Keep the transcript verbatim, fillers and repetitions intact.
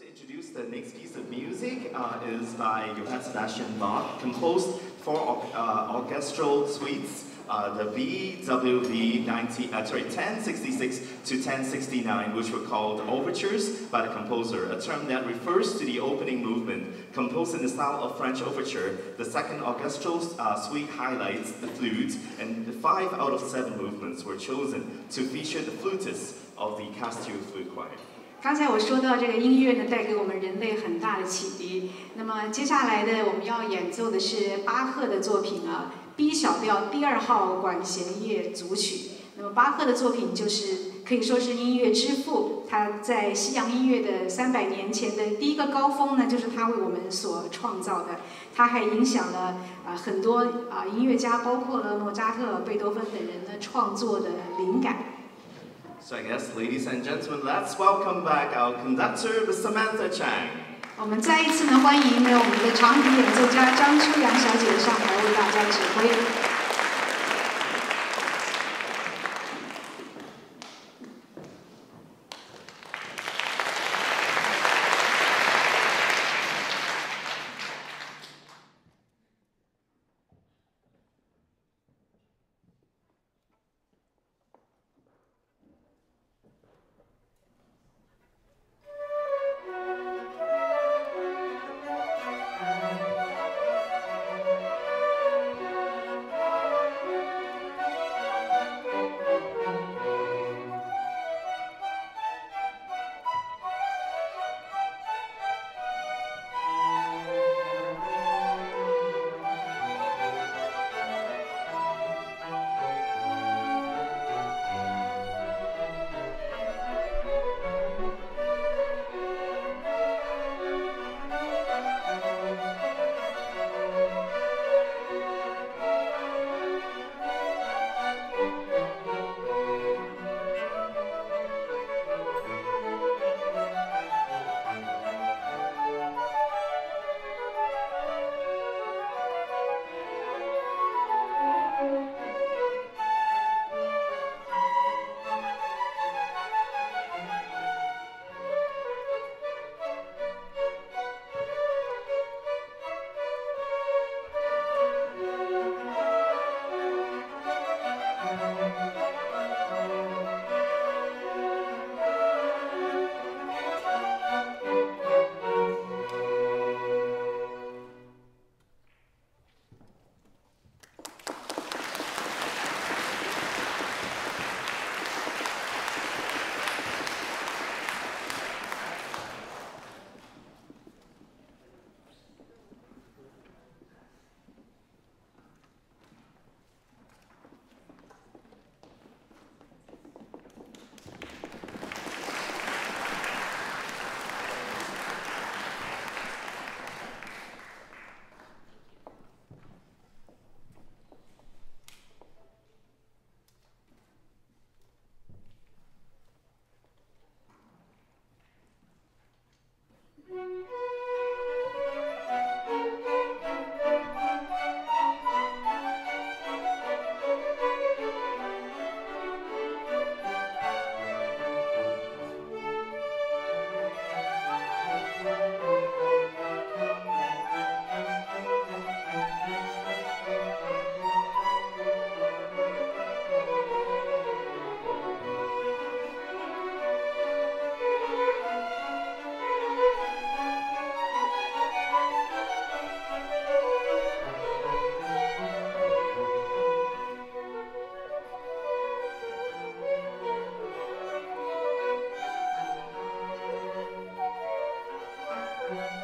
introduce the next piece of music uh, is by Johann Sebastian Bach, composed for uh, orchestral suites, uh, the B W V ninety, uh, sorry, ten sixty-six to ten sixty-nine, which were called overtures by the composer, a term that refers to the opening movement. Composed in the style of French overture, the second orchestral uh, suite highlights the flute, and the five out of seven movements were chosen to feature the flutists of the Castile Flute Choir. 刚才我说到这个音乐呢，带给我们人类很大的启迪。那么接下来的我们要演奏的是巴赫的作品啊 ，B 小调第二号管弦乐组曲。那么巴赫的作品就是可以说是音乐之父，他在西洋音乐的三百年前的第一个高峰呢，就是他为我们所创造的。他还影响了啊、呃、很多啊、呃、音乐家，包括了莫扎特、贝多芬等人的创作的灵感。 So I guess, ladies and gentlemen, let's welcome back our conductor, Miss Samantha Chang. 我们再一次呢，欢迎呢我们的长笛演奏家张秋阳小姐上台为大家指挥。 Thank you.